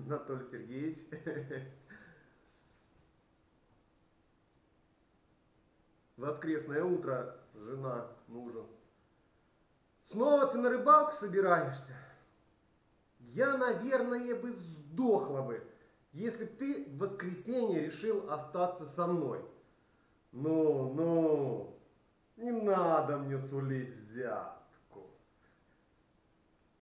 Анатолий Сергеевич. Воскресное утро, жена мужу. Снова ты на рыбалку собираешься? Я, наверное, бы сдохла бы, если б ты в воскресенье решил остаться со мной. Ну, не надо мне сулить взятку.